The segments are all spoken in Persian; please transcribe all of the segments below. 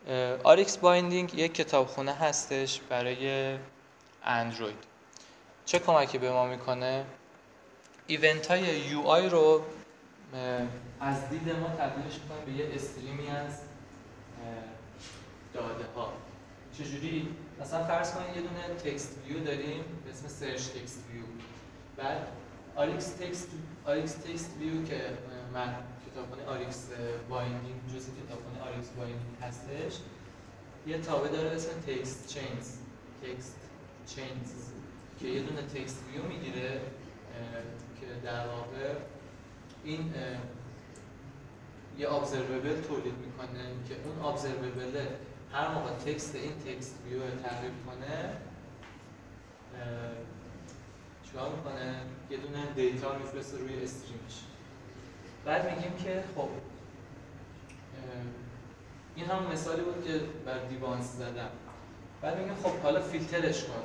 آریکس بایندینگ یک کتابخونه هستش برای اندروید. چه کمکی به ما میکنه؟ ایونت های یو آی رو از دید ما تبدیلش میکنه به یه استریمی از داده ها. چجوری؟ مثلا فرض کنید یه دونه تکست ویو داریم به اسم سرچ تکست ویو. بعد آریکس تکست ویو که من کتابخونه آریکس بایندینگ جزء کتابخونه آریکس بایندینگ هستش، یه تابع داره به اسم تکست چینز که یه دونه تکست ویو میگیره که در واقع این یه ابزروبل تولید میکنه که اون ابزروبل هر موقع تکست این تکست ویو رو تغییر کنه چیکار میکنه؟ یه دونه دیتا میفرسته روی استریمش. بعد میگیم که خب این هم مثالی بود که بر دیبانس زدم. بعد میگیم خب حالا فیلترش کن.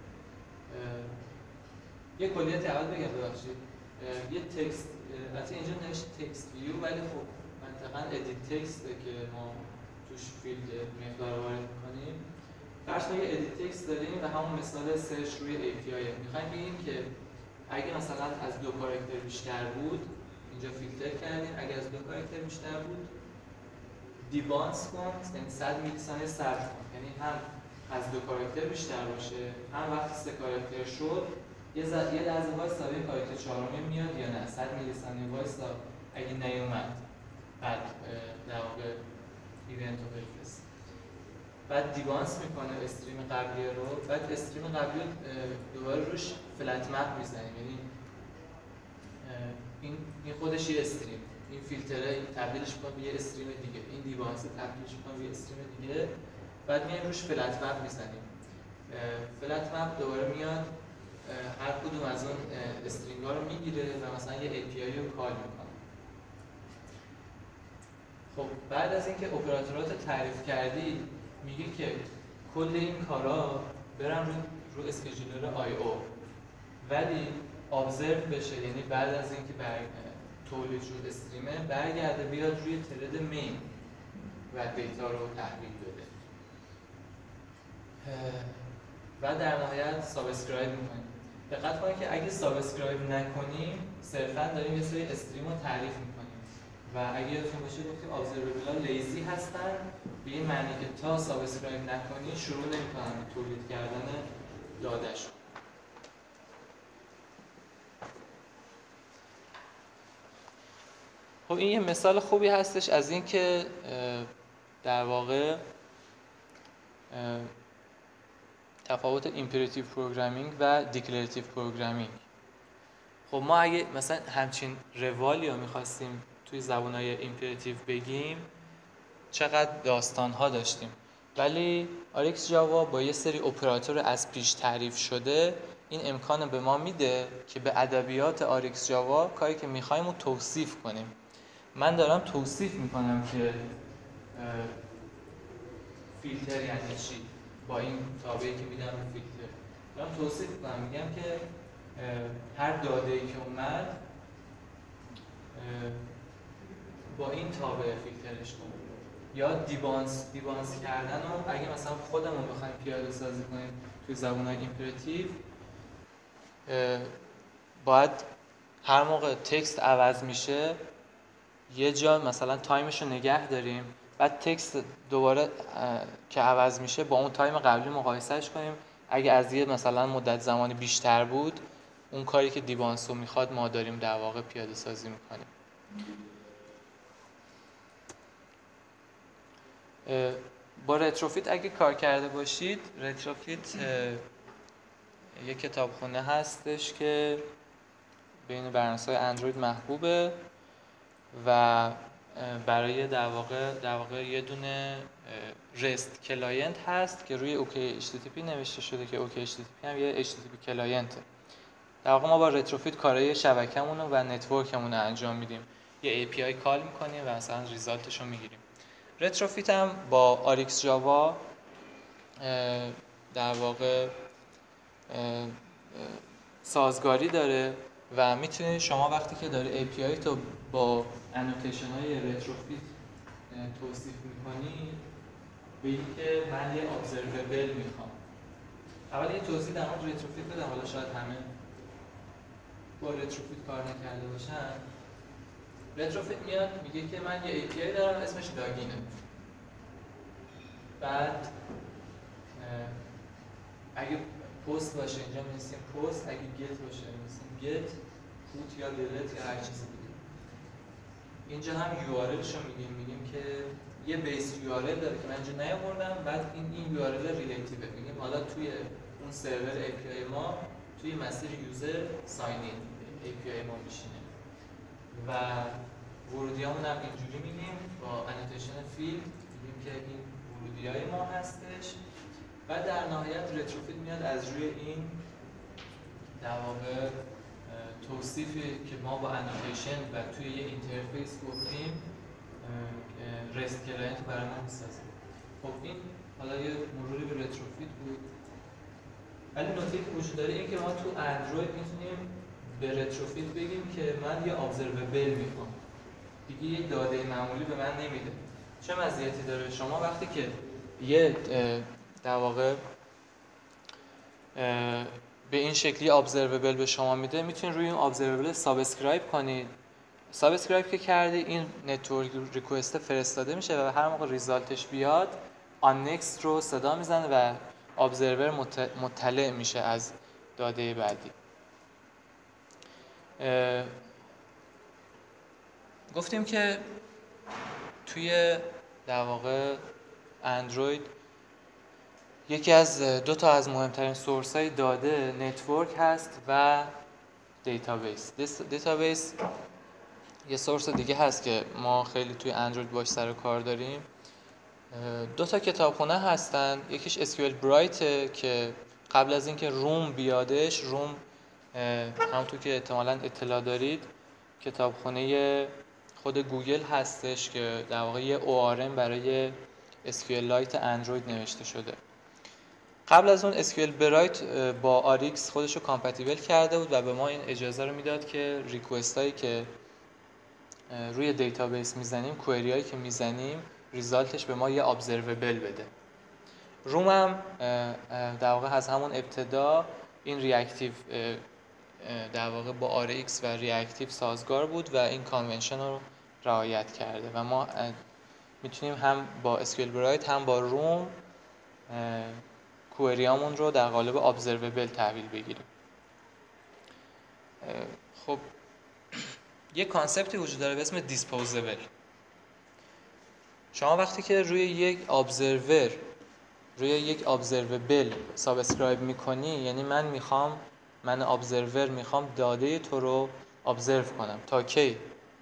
یه کلیت اول بگم ببخشید. یه تکست البته اینجا نوشته تکست ویو ولی خب منطقاً ادیت تکسته که ما توش فیلد مقدار وارد می‌کنیم. فرض کنید یه ادیت تکست داریم و همون مثال سرچ روی API می‌خوایم بگیم که اگه مثلا از 2 کاراکتر بیشتر بود اینجا فیلتر کردیم، اگه از 2 کاراکتر بیشتر بود دیبانس کن، یعنی 100 میلی ثانیه صبر کن، یعنی هم از 2 کاراکتر بیشتر باشه هم وقتی 3 کاراکتر شد یه لحظه وایسا ببین کاراکتر چهارمی میاد یا نه، 100 میلی ثانیه وایسا اگه نیومد بعد در واقع ایونت رو بفرست. بعد دیبانس میکنه استریم قبلی رو، بعد استریم قبلی رو دوباره روش فلت مپ میزنیم، یعنی این خودش یه استریم، این فیلتره این تبدیلش میکنه به یه استریم دیگه، این دیبانس تبدیلش میکنه به یه استریم دیگه، بعد میایم روش فلت مپ میزنیم. فلت مپ دوباره میاد هر کدوم از اون استرینگ ها رو میگیره و مثلا یه API رو کال میکنه. خب بعد از اینکه اپراتورات رو تعریف کردی میگه که کل این کارا برن رو اسکیجولر IO ولی ابزرو بشه، یعنی بعد از اینکه تولید شد استریمه برگرده بیاد روی ترد مین و دیتا رو تحویل بده و در نهایت سابسکرایب میکنیم. دقت کنید که اگه سابسکرایب نکنیم صرفا داریم یه سری استریم رو تعریف میکنیم و اگه یادتون باشه گفتیم ابزروبل ها لیزی هستن به این معنی که تا سابسکرایب نکنی شروع نمیکنن به تولید کردن داده‌شون. خب این یه مثال خوبی هستش از این که در واقع تفاوت ایمپراتیو پروگرامینگ و دیکلراتیو پروگرامینگ. خب ما اگه مثلا همچین روالی رو می‌خواستیم توی زبان‌های ایمپراتیو بگیم چقدر داستان‌ها داشتیم، ولی آریکس جاوا با یه سری اپراتور از پیش تعریف شده این امکان به ما میده که به ادبیات آریکس جاوا کاری که می‌خوایم رو توصیف کنیم. من دارم توصیف می‌کنم که فیلتر یعنی چی، با این تابعی که میدم به فیلتر دارم توصیف میکنم، میگم که هر داده‌ای که اومد با این تابع فیلترش کنیم. یا دیبانس کردن رو اگه مثلا خودمون بخوایم پیاده سازی کنیم توی زبان‌های ایمپراتیو باید هر موقع تکست عوض میشه یه جا مثلا تایمش رو نگه داریم، بعد تکست دوباره که عوض میشه با اون تایم قبلی مقایسهش کنیم، اگه از یه مثلا مدت زمانی بیشتر بود اون کاری که دیبانس رو میخواد ما داریم در واقع پیاده سازی میکنیم. با رتروفیت اگه کار کرده باشید، رتروفیت یک کتابخونه هستش که بین برنامه‌نویسای اندروید محبوبه و برای در واقع یه دونه رست کلاینت هست که روی OKHTTP نوشته شده که OKHTTP هم یه HTTP کلاینته. در واقع ما با رتروفیت کارهای شبکه‌مون و نتورکمون رو انجام میدیم، یه API کال می‌کنیم و مثلا ریزالتش رو می‌گیریم. رتروفیت هم با آریکس جاوا در واقع سازگاری داره و میتونید شما وقتی که داره API تو با انوتیشن های رتروفیت توصیف میکنید بگی که من یه ابزروبل میخوام. اول یه توضیح در مورد رتروفیت بدم، حالا شاید همه با رتروفیت کار نکرده باشن. رتروفیت میاد میگه که من یه API دارم اسمش لاگینه، بعد اگه پست باشه اینجا می‌نویسیم پست، اگه گت باشه می‌نویسیم گت، پوت یا دیلیت یا هر چیزی دیگه. اینجا هم URL شو میگیم که یه بیس URL داره که من اینجا نیاوردم، بعد این URL ریلیتیوه، میگیم حالا توی اون سرور API ما توی مسیر یوزر ساین این API ما میشینه و ورودیامون هم اینجوری میگیم با انوتیشن فیلد، میگیم که این ورودیای ما هستش. بعد در نهایت رتروفیت میاد از روی این در واقع توصیفی که ما با انوتیشن و توی یه اینترفیس گفتیم رست کلاینت برای ما میسازه. خب این حالا یه مروری به رتروفیت بود. ولی نکته که وجود داره این که ما تو اندروید میتونیم به رتروفیت بگیم که من یه ابزروبل میخوام، دیگه یه داده معمولی به من نمیده. چه مزیتی داره؟ شما وقتی که یه در واقع به این شکلی ابزروبل به شما میده، میتونید روی این ابزروبل سابسکرایب کنید. سابسکرایب که کردی این نتورک ریکوست فرستاده میشه و هر موقع ریزالتش بیاد آن نکست رو صدا میزنه و ابزرور مطلع میشه از داده بعدی. گفتیم که توی در واقع اندروید یکی از دو تا از مهمترین سورس های داده نتورک هست و دیتابیس. دیتابیس یه سورس دیگه هست که ما خیلی توی اندروید باش سر و کار داریم. دو تا کتابخونه هستن، یکیش اسکیول برایت که قبل از اینکه روم بیادش، روم همونطور که احتمالاً اطلاع دارید کتابخونه خود گوگل هستش که در واقع یه ORM برای اسکیول لایت اندروید نوشته شده. قبل از اون اسکیول برایت با آریکس خودش رو کامپتیبل کرده بود و به ما این اجازه رو میداد که ریکوست هایی که روی دیتابیس میزنیم، کوئری هایی که میزنیم، ریزالتش به ما یه ابزروبل بده. روم هم در واقع از همون ابتدا این ریاکتیو در واقع با آریکس و ریاکتیو سازگار بود و این کانونشن رو رعایت کرده و ما میتونیم هم با اسکیول برایت هم با روم کوئریامون رو در قالب ابزروبل تحویل بگیریم. خب یه کانسپتی وجود داره به اسم دیسپوزبل. شما وقتی که روی یک ابزروبل سابسکرایب میکنی، یعنی من ابزرور میخوام داده تو رو ابزرو کنم. تا کی؟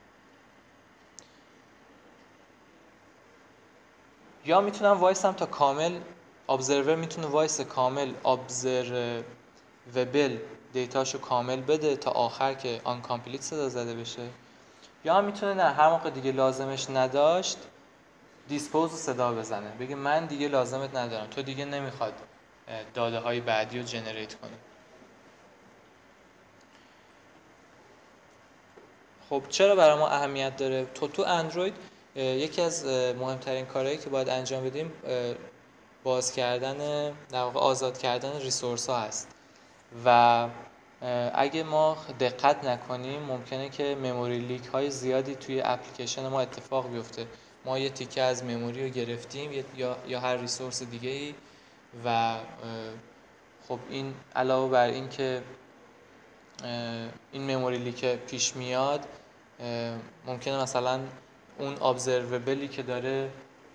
یا میتونم وایسم تا کامل ابزرور میتونه وایس کامل ابزروبل دیتاشو کامل بده تا آخر که آن کامپلیت صدا زده بشه، یا هم میتونه نه، هر موقع دیگه لازمش نداشت دیسپوز صدا بزنه، بگه من دیگه لازمت ندارم، تو دیگه نمیخواد داده های بعدی رو جنریت کنی. خب چرا برای ما اهمیت داره؟ تو اندروید یکی از مهمترین کارهایی که باید انجام بدیم باز کردن، در واقع آزاد کردن ریسورس ها هست و اگه ما دقت نکنیم ممکنه که مموری لیک های زیادی توی اپلیکیشن ما اتفاق بیفته. ما یه تیکه از مموری رو گرفتیم یا هر ریسورس دیگه ای و خب این علاوه بر این که این مموری لیک پیش میاد، ممکنه مثلا اون ابزروبلی که داره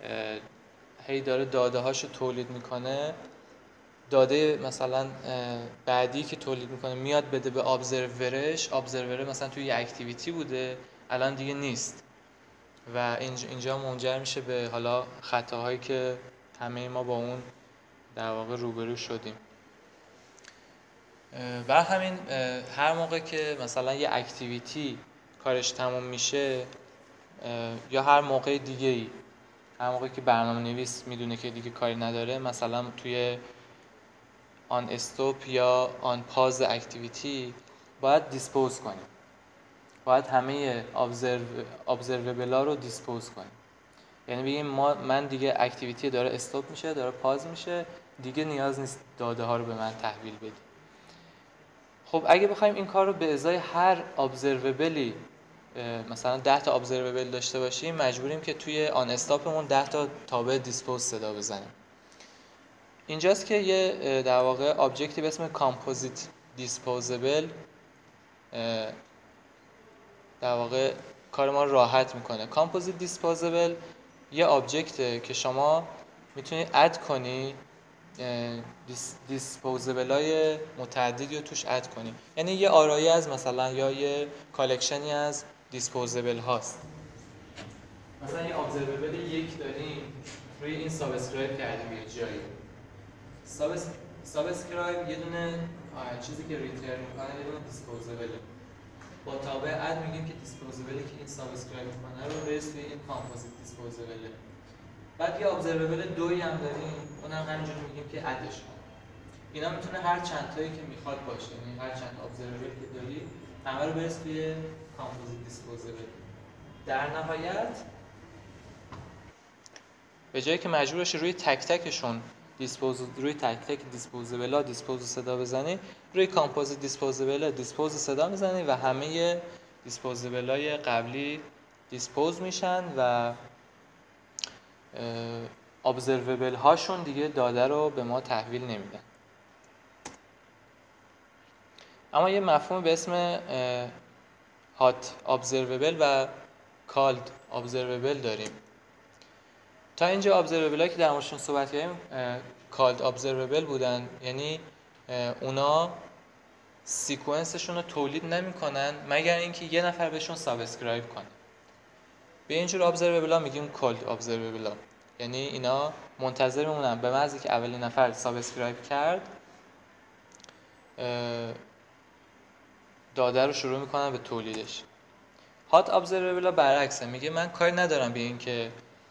داده هاشو تولید میکنه، داده مثلا بعدی که تولید میکنه میاد بده به ابزرور مثلا توی یه اکتیویتی بوده الان دیگه نیست و اینجا منجر میشه به حالا خطاهایی که همه ما با اون در واقع روبرو شدیم. بر همین هر موقع که مثلا یه اکتیویتی کارش تموم میشه یا هر موقع دیگه‌ای، هر موقعی که برنامه‌نویس میدونه که دیگه کاری نداره، مثلا توی آن استاپ یا آن پاز اکتیویتی باید دیسپوز کنیم، باید همه ابزروبل ها رو دیسپوز کنیم. یعنی بگیم من دیگه اکتیویتی داره استاپ میشه، داره پاز میشه، دیگه نیاز نیست داده ها رو به من تحویل بدی. خب اگه بخوایم این کار رو به ازای هر ابزروبلی مثلا 10 تا ابزروبل داشته باشیم، مجبوریم که توی آن استاپمون 10 تا تابع دیسپوز صدا بزنیم. اینجاست که یه در واقع ابجکتی به اسم کامپوزیت دیسپوزبل در واقع کار ما راحت میکنه. کامپوزیت دیسپوزبل یه ابجکته که شما میتونید اد کنی، دیسپوزبل های متعددی رو توش اد کنی. یعنی یه آرایی از مثلا یا یه کالکشنی از دیسپوزبل هاست. مثلا یه ابزروبل یک داریم، روی این سابسکرایب کردیم یه جایی. سابسکرایب یه دونه چیزی که ریترن میکنه یه دونه دیسپوزبله. با تابع اد میگیم که دیسپوزبلی که این سابسکرایب میکنه رو برس توی این کامپوزیت دیسپوزبله. بعد یه ابزروبل دوی هم داریم، اونم همینجوری میگیم که ادش کن. اینا میتونه هر چند تایی که میخواد باشه، یعنی هر چند ابزروبل که داری همه رو برس توی کامپوزیت دیسپوزبل. در نهایت به جایی که مجبور باشی روی تک تکشون روی تک تک دیسپوزبل‌ها دیسپوز صدا بزنی، روی کامپوزیت دیسپوز صدا میزنی و همه دیسپوزبل‌های قبلی دیسپوز میشن و ابزروبل هاشون دیگه داده رو به ما تحویل نمیدن. اما یه مفهوم به اسم هات ابزروبل و کالد ابزروبل داریم. تا اینجا ابزروبل‌هایی که در موردشون صحبت کردیم کالد ابزروبل بودن، یعنی اونا سیکونسشون رو تولید نمی‌کنن مگر اینکه یه نفر بهشون سابسکرایب کنه. به اینجور ابزروبل‌ها میگیم کالد ابزروبل‌ها، یعنی اینا منتظر میمونن به محضی که اولین نفر سابسکرایب کرد داده رو شروع میکنن به تولیدش. هات ابزروبل‌ها برعکسه، میگه من کاری ندارم به این که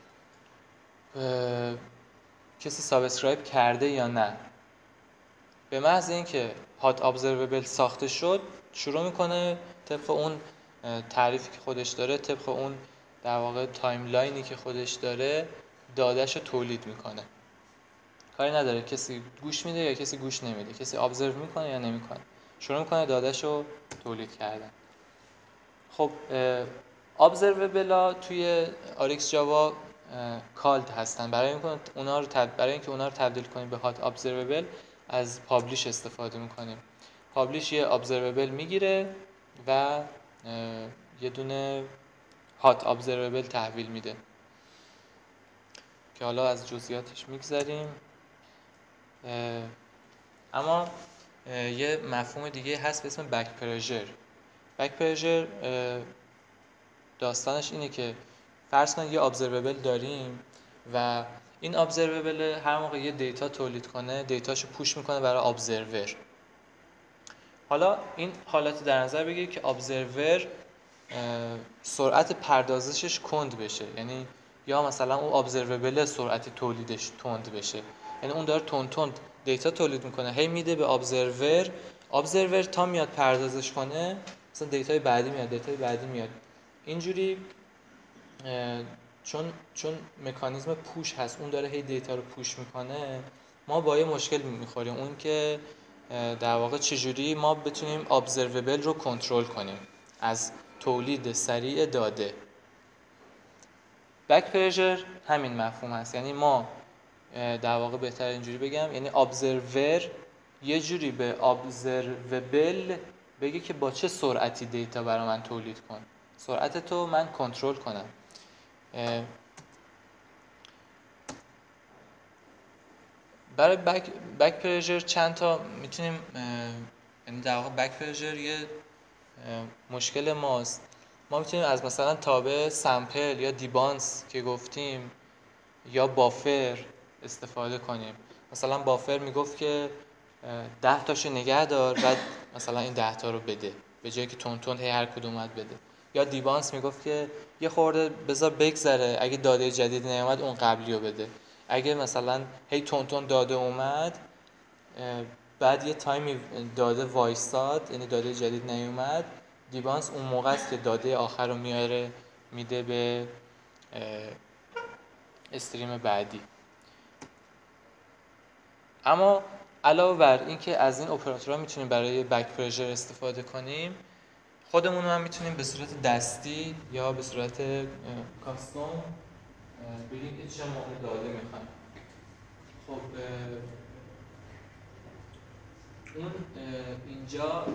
کسی سابسکرایب کرده یا نه، به محض اینکه هات ابزروبل ساخته شد شروع میکنه طبق اون تعریفی که خودش داره، طبق اون در واقع تایملاینی که خودش داره دادهشو تولید میکنه. کاری نداره کسی گوش میده یا کسی گوش نمیده، کسی ابزرو میکنه یا نمیکنه، شروع میکنه دادهشو تولید کردن. خب ابزروبل‌ها توی آریکس جاوا کالد هستن. برای اینکه اونا رو تبدیل کنیم به هات ابزروبل از پابلیش استفاده میکنیم. پابلیش یه ابزروبل میگیره و یه دونه هات ابزروبل تحویل میده که حالا از جزئیاتش میگذریم. اما یه مفهوم دیگه هست به اسم بک پرژر. بک پرژر داستانش اینه که فرض کن یه ابزروبل داریم و این ابزروبل هر موقع یه دیتا تولید کنه دیتاشو پوش میکنه برای ابزرور. حالا این حالت در نظر بگیر که ابزرور سرعت پردازشش کند بشه، یعنی یا مثلا اون ابزروبل سرعت تولیدش تند بشه، یعنی اون داره تند دیتا تولید میکنه، هی میده به ابزرور تا میاد پردازش کنه، مثلا دیتای بعدی میاد. اینجوری چون مکانیزم پوش هست، اون داره هی دیتا رو پوش میکنه، ما با یه مشکل میخوریم، اون که در واقع چجوری ما بتونیم ابزروبل رو کنترل کنیم از تولید سریع داده. بک پرژر همین مفهوم هست، یعنی ما در واقع بهتر اینجوری بگم، یعنی ابزرور یه جوری به ابزروبل بگه که با چه سرعتی دیتا برای من تولید کن، سرعت تو من کنترل کنم. برای بک پرژر چند تا میتونیم، یعنی در واقع بک پرژر یه مشکل ماست. ما میتونیم از مثلا تابع سمپل یا دیبانس که گفتیم یا بافر استفاده کنیم. مثلا بافر میگفت که 10 تاشو نگه دار بعد مثلا این 10 تا رو بده، به جایی که تون هی هر کدوم بده. یا دیبانس میگفت که یه خورده بذار بگذره، اگه داده جدید نیومد اون قبلی رو بده. اگه مثلا هی تون داده اومد بعد یه تایمی داده وایستاد، یعنی داده جدید نیومد، دیبانس اون موقع است که داده آخر رو میاره میده به استریم بعدی. اما علاوه بر اینکه از این اپراتورها میتونیم برای بک پرژر استفاده کنیم، خودمون هم میتونیم به صورت دستی یا به صورت کاستوم بگیم که چه موقع داده میخوایم. خب اون اینجا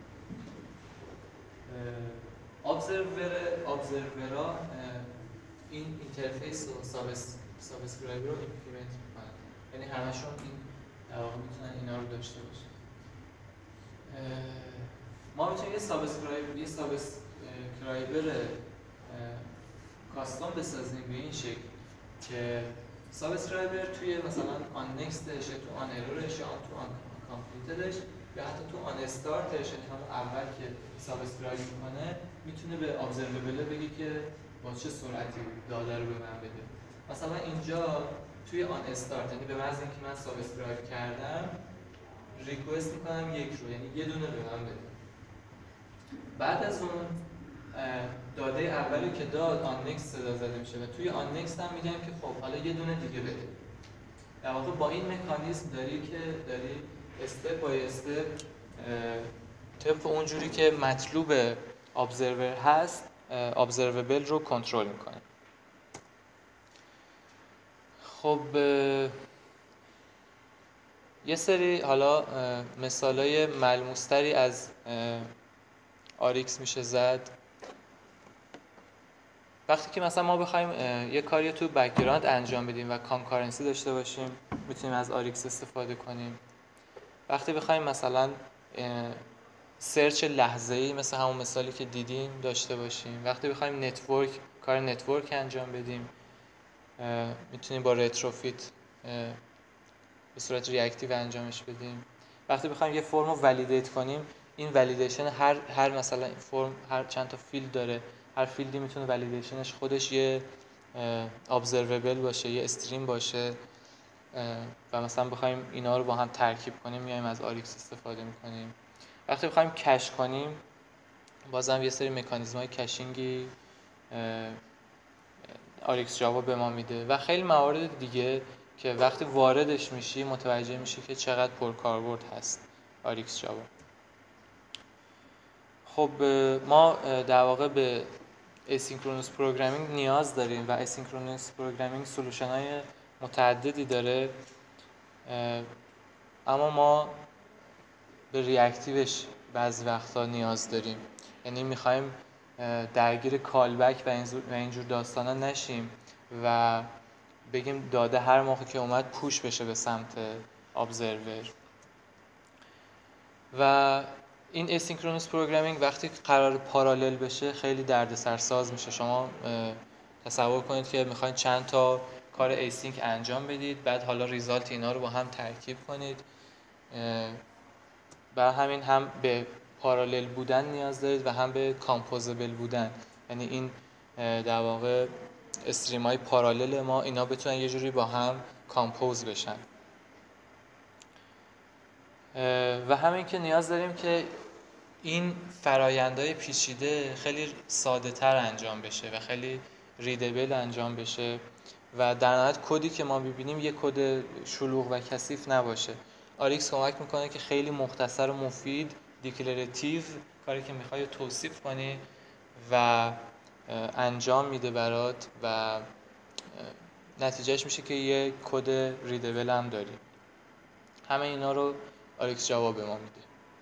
ابزرورا این اینترفیس و سابسکرایبر رو ایمپلیمنت میکنن، یعنی همشون این در واقع میتونن اینا رو داشته باشن. ما میتونیم یه سابسکرایبر کاستوم بسازیم به این شکل که سابسکرایبر توی مثلا آن نکستش یا تو آن ایرورش یا تو آن کامپلیتدش یا حتی تو آن استارتش، یعنی همون اول که سابسکرایب میکنه میتونه به ابزروبل بگه که با چه سرعتی داده رو به من بده. مثلا اینجا توی آن استارت، یعنی به محض اینکه من سابسکرایب کردم ریکوست میکنم یک رو، یعنی یه دونه به من بده. بعد از اون داده اولی که داد آن نکست صدا زده میشه و توی آن نکست هم میگم که خب حالا یه دونه دیگه بده. در واقع با این مکانیزم داری استپ بای استپ طبق اونجوری که مطلوب ابزرور هست ابزروبل رو کنترل میکنه. خب یه سری حالا مثالای ملموس‌تری از آریکس میشه زد. وقتی که مثلا ما بخوایم یه کاری تو بک‌گراند انجام بدیم و کانکارنسی داشته باشیم میتونیم از آریکس استفاده کنیم. وقتی بخوایم مثلا سرچ لحظه‌ای مثل همون مثالی که دیدیم داشته باشیم، وقتی بخوایم کار نتورک انجام بدیم میتونیم با رتروفیت به صورت ریاکتیو انجامش بدیم. وقتی بخوایم یه فرم رو ولیدیت کنیم، این ولیدیشن هر مثلا فرم هر چند تا فیلد داره، هر فیلدی میتونه ولیدیشنش خودش یه ابزروبل باشه، یه استریم باشه و مثلا بخوایم اینا رو با هم ترکیب کنیم میایم از آریکس استفاده میکنیم. وقتی بخوایم کش کنیم بازم یه سری مکانیزم‌های کشینگی آریکس جاوا به ما میده و خیلی موارد دیگه که وقتی واردش میشی متوجه میشی که چقدر پرکاربرد هست آریکس جاوا. خب ما در واقع به اسینکرونوس پروگرامینگ نیاز داریم و اسینکرونوس پروگرامینگ سولوشن‌های متعددی داره، اما ما به ریاکتیوش بعضی وقتا نیاز داریم. یعنی میخوایم درگیر کالبک و اینجور داستانا نشیم و بگیم داده هر موقع که اومد پوش بشه به سمت ابزرور. و این اسینکرونوس پروگرامینگ وقتی قرار پارالل بشه خیلی دردسرساز میشه. شما تصور کنید که میخواین چند تا کار ایسینک انجام بدید، بعد حالا ریزالت اینا رو با هم ترکیب کنید. برای همین هم به پارالل بودن نیاز دارید و هم به کامپوزبل بودن، یعنی این در واقع استریم های پارالل ما اینا بتونن یه جوری با هم کامپوز بشن. و همین که نیاز داریم که این فرایندهای پیچیده خیلی ساده تر انجام بشه و خیلی ریدبل انجام بشه و در نهایت کدی که ما ببینیم یه کد شلوغ و کثیف نباشه. آریکس کمک میکنه که خیلی مختصر و مفید دیکلراتیو کاری که میخوای توصیف کنی و انجام میده برات و نتیجهش میشه که یه کد ریدبل هم داری. همه اینا رو آریکس جاوا به ما میده.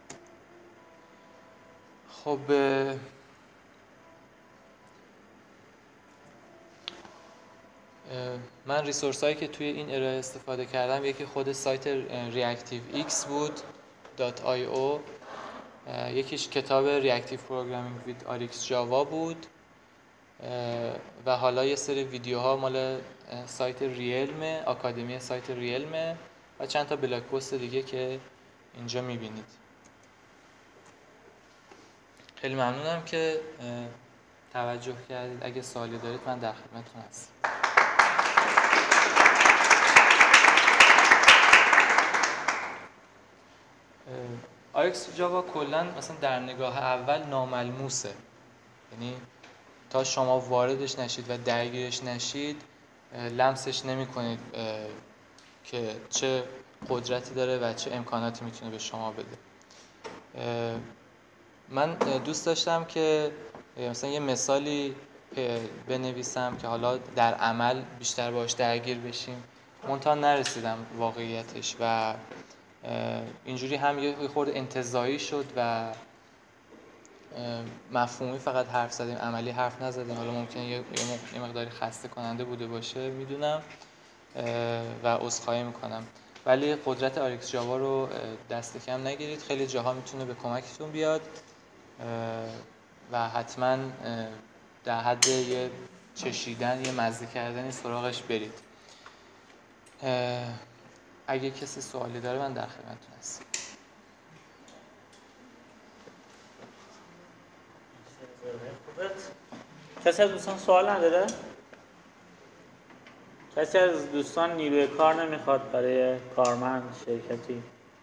خب من ریسورس هایی که توی این ارائه استفاده کردم یکی خود سایت reactivex بود .io، یکیش کتاب Reactive Programming with Arix Java بود و حالا یه سری ویدیوها مال سایت ریلم، آکادمی سایت ریلم و چند تا بلاگ پست دیگه که اینجا میبینید. خیلی ممنونم که توجه کردید. اگه سوالی دارید من در خدمتتون هستم. آریکس جاوا کلا مثلا در نگاه اول ناملموسه، یعنی تا شما واردش نشید و درگیرش نشید لمسش نمی کنید که چه قدرتی داره و چه امکاناتی میتونه به شما بده. من دوست داشتم که مثلا یه مثالی بنویسم که حالا در عمل بیشتر باهاش درگیر بشیم، منتها نرسیدم واقعیتش و اینجوری هم یه خورده انتزاعی شد و مفهومی فقط حرف زدیم، عملی حرف نزدیم. حالا ممکنه یه مقداری خسته کننده بوده باشه، میدونم و عذرخواهی میکنم، ولی قدرت RX جاوا رو دست کم نگیرید، خیلی جاها میتونه به کمکتون بیاد و حتما در حد یه چشیدن، یه مزه کردنی سراغش برید. اگه کسی سوالی داره من در خدمتتون هستم. کسی از دوستان سوال نداره؟ کسی از دوستان نیروی کار نمیخواد برای کارمند شرکتی؟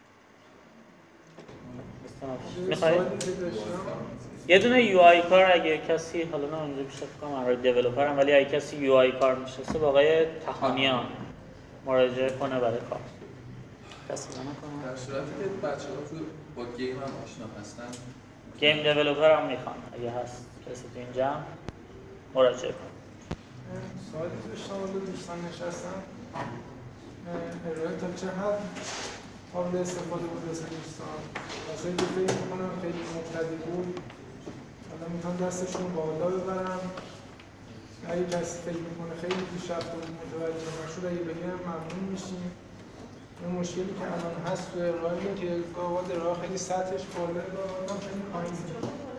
میخواید؟ یه دونه یو آی کار اگه کسی، حالا نه اونجا بیشتر فکر کنم برای دیولپر هم، ولی اگه کسی یو آی کار میشناسه با آقای تهانیان مراجعه کنه برای کار. کسی نمی‌کنه؟ در صورتی که بچه‌ها تو با گیم هم آشنا هستن، گیم دیولپر هم میخوان، اگه هست کسی تو این جمع مراجعه کنه. سوالی داشتم ولی دوستان نشستم ارائه تا چه حد قابل استفاده بود واسه دوستان، واسه که فکر میکنم خیلی مبتدی بود حالا میتونم دستشون بالا ببرم، اگه کسی فکر میکنه خیلی پیشرفت بود متوجه نشد اگه بگم ممنون میشیم. اون مشکلی که الان هست تو ارائه اینه که گاه‌وقت ارائه خیلی سطحش بالا گاه‌وقت خیلی پایینه.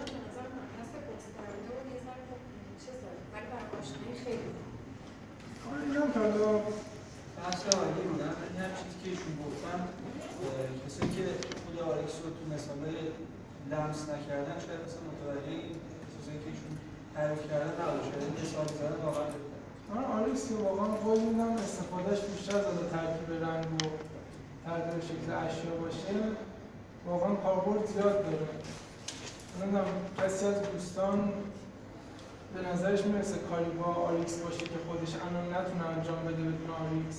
اینم تا حالا بحث عالی بودن، ولی هم چیزی که ایشون گفتن کسی که خود آرکس رو تو مثالای لمس نکردن شاید مثلا متوجه این چیزایی که ایشون تعریف کردن نباشه، شاید این مثال زدن واقعا بهتره. آرکس که واقعا قول میدم استفادهش بیشتر از ترکیب رنگ و تغییر شکل اشیا باشه، واقعا کاربرد زیاد داره. نمیدونم کسی از دوستان به نظرش میرسه کاری با آریکس باشه که خودش الان نتونه انجام بده بدون آریکس.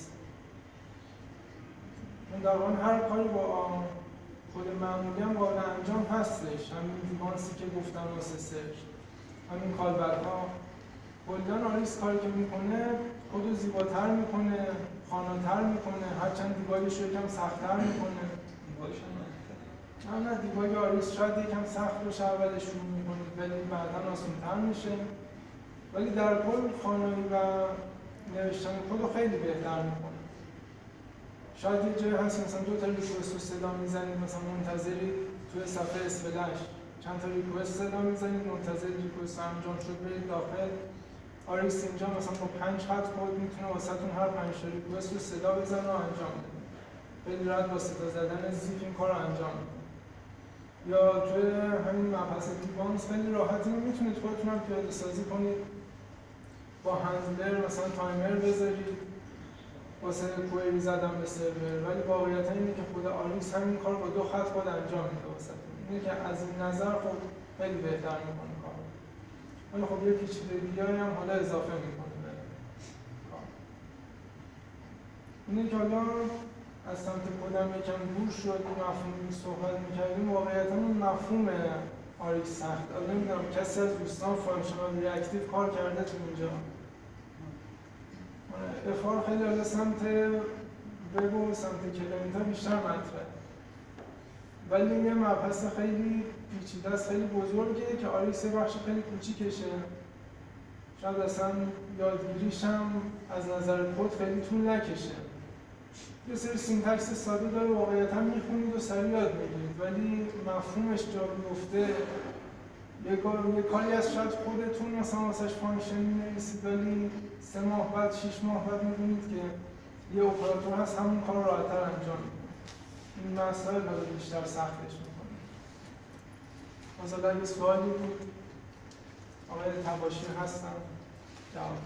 در واقع هر کاری با خود معمولی هم قابل انجام هستش، همین دیوانسی که گفتم واسه سرچ، همین کالبرها. کلاً آریکس کاری که میکنه خودو زیباتر میکنه، خاناتر میکنه، هرچند دیباگش رو یکم سخت‌تر میکنه. نه دیباگ آریکس شاید یکم سخت باشه اولش شروع میکنید ولی بعداً آسان‌تر میشه، ولی در کل خوانایی و نوشتن کد رو خیلی بهتر میکنه. شاید یه جایی هست مثلا دو تا ریکوست رو صدا میزنید، مثلا منتظرید توی صفحه اسفلش چند تا ریکوست صدا میزنید، منتظر ریکوست انجام شد برید داخل. آریکس اینجا مثلا با 5 خط کد میتونه واسهتون هر 5 تا ریکوست رو صدا بزنه و انجام بده. خیلی راحت با صدا زدن زیپ این کار رو انجام میده. یا توی همین مبحث دیوانس خیلی راحتی میتونید خودتون هم پیاده سازی کنید، با هندلر مثلا تایمر بذارید واسه کوئری زدن به سرور، ولی واقعیت اینه که خود آریکس همین کار با 2 خط کد انجام میده واسهتون. اینه که از این نظر خب خیلی بهتر میکنه کارو. ولی خب یه پیچیدگی‌هایی هم حالا اضافه میکنه به کار. اینه که حالا از سمت خودم یکم دور شد، مفهومی صحبت میکردیم، واقعیتا اون مفهوم آریکس سخت. نمیدونم کسی از دوستان فانکشنال ریاکتیو کار کرده تو اینجا؟ افار خیلی حالا سمت وب و سمت کلاینت ها بیشتر مطرحه، ولی یه مبحث خیلی پیچیده است، خیلی بزرگه که آریکس یه بخش خیلی کوچیکشه. شاید اصلا یادگیریش هم از نظر کد خیلی طول نکشه. یه سری سینتکس ساده داره، واقعیتا میخونید و سریع یاد میگیرید، ولی مفهومش جا بیفته یه کاری از شاید خودتون مثلا واسش فانکشن می‌نویسید ولی 3 ماه بعد 6 ماه بعد می‌بینید که یه اپراتور هست همون کار رو راحت‌تر انجام میده. این مسائل رو بیشتر سختش می‌کنه. مثلا اگه سوالی بود آقای طباشی هستن جواب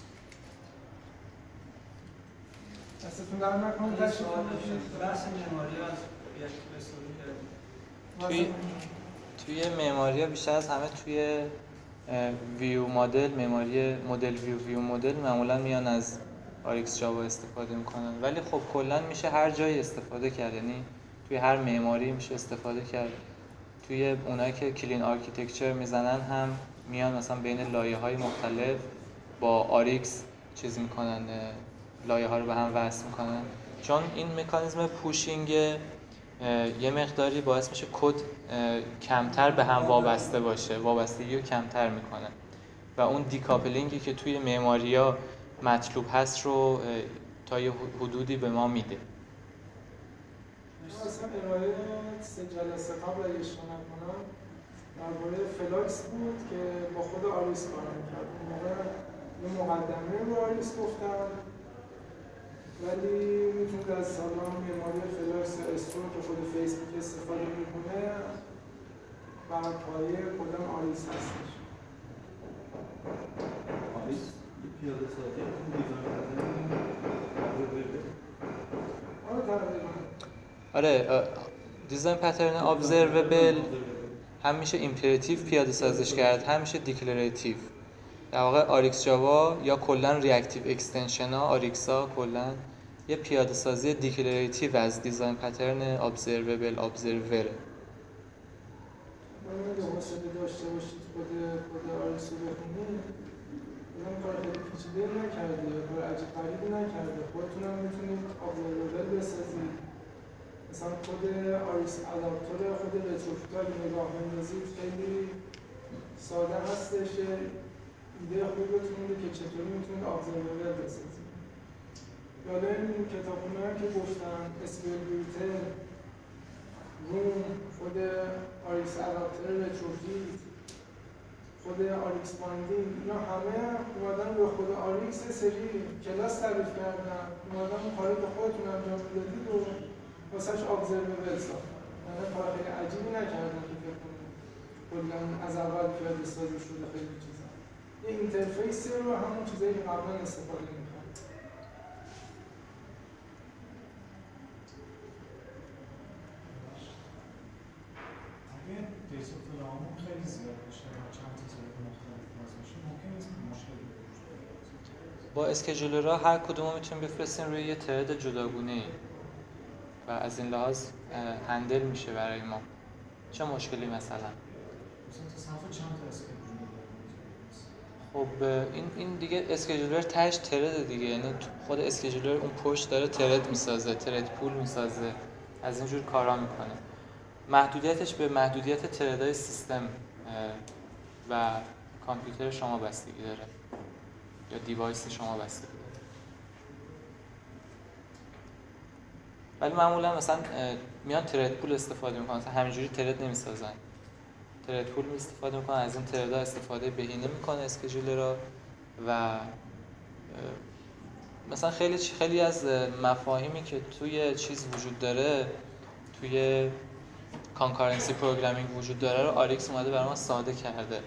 دستتون در نکنه. تشریف بحث معماری از یک رسولی کردیم. توی معماری ها بیشتر از همه توی ویو مدل، معماری مدل ویو مدل معمولا میان از آریکس جاوا استفاده میکنن، ولی خب کلا میشه هر جایی استفاده کرد، یعنی توی هر معماری میشه استفاده کرد. توی اونایی که کلین آرکیتکچر میزنن هم میان مثلا بین لایه‌های مختلف با آریکس چیز میکنن، لایه‌ها رو به هم وصل میکنن، چون این مکانیزم پوشینگ یه مقداری باعث میشه کد کمتر به هم وابسته باشه، وابستگی رو کمتر میکنه و اون دیکاپلینگی که توی معماری‌ها مطلوب هست رو تا یه حدودی به ما میده. مثلا ارائه 3 جلسه قبل اگه اشتباه نکنم درباره فلاکس بود که با خود آریس کار می‌کرد. اون موقع یه مقدمه رو آریس گفتم، ولی میتونید از سالن معماری فلاکس استور که خود فیسبوک استفاده میکنه بر پایه کدام آریس هستش. آریس پیاده سازی آره، دیزاین پترن ابزروبل هم میشه ایمپراتیو پیاده سازیش کرد، هم میشه دیکلراتیو. در واقع آریکس جاوا یا کلا ریاکتیو اکستنشن ها، آریکسا کلا یه پیاده سازی دیکلراتیو از دیزاین پترن ابزروبل ابزروره. اگه حوصله داشته باشید خود آریس رو بخونید، اون کار خیلی پیچیده نکرده یا کار عجیب غریبی نکرده. خودتون هم میتونید ابزروبل بسازید. مثلا خود آریس اداپتور خود رتروفیت رو نگاه بندازید خیلی ساده هستش، ایده خوبی بهتون میده که چطوری میتونید ابزروبل بسازید. یاد این کتابونه که گفتم اسکیل بیوتر، روم، خود آریس اداپتور رتروفیت، خود آریکس بایندینگ، اینا همه اومدن به خود آریکس سری کلاس تعریف کردن، اومدن کاری که خودتون انجام میدادید و واسهش ابزروبل ساختن. یعنی کار خیلی عجیبی نکردن که فکر کنید کلا از اول پیاده سازی شده خیلی چیزا. یه اینترفیسی رو همون چیزایی که قبلا استفاده می‌کردن. اگه دیتا فلوامون خیلی زیاد باشه و چند تا تریک مختلف باز باشه ممکن نیست مشکلی وجود داره. با اسکیجولرها هر کدوم رو میتونیم بفرستیم روی یه ترد جداگونه‌ای و از این لحاظ هندل میشه برای ما. چه مشکلی مثلا؟ مثلا تا صفحه چند تا اسکیجولر خب این دیگه اسکیجولر تهش ترد دیگه، یعنی خود اسکیجولر اون پشت داره ترد میسازه، ترد پول میسازه، از اینجور کارا میکنه. محدودیتش به محدودیت تردهای سیستم و کامپیوتر شما بستگی داره یا دیوایس شما بستگی داره. ولی معمولا مثلا میان ترد پول استفاده میکنن، مثلا همینجوری ترد نمیسازن، ترد پول استفاده میکنن، از این تردها استفاده بهینه میکنه اسکیجولرها و مثلا خیلی از مفاهیمی که توی چیز وجود داره، توی کانکارنسی پروگرامینگ وجود داره رو آریکس اومده برای ما ساده کرده.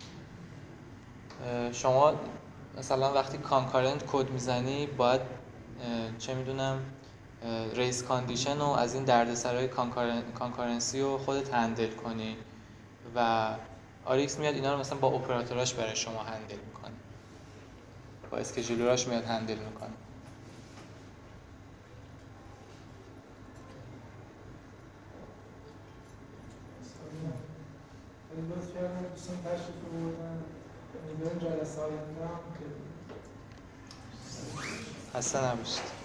شما مثلا وقتی کانکارنت کد میزنی باید چه میدونم ریس کاندیشن و از این دردسرای کانکارنسی رو خودت هندل کنی و آریکس میاد اینا رو مثلا با اپراتوراش برای شما هندل میکنه، با اسکیجولراش میاد هندل میکنه. لطف کردن دوستان تشریف بردن. امیدوارم جلسه آینده هم خسته نباشید.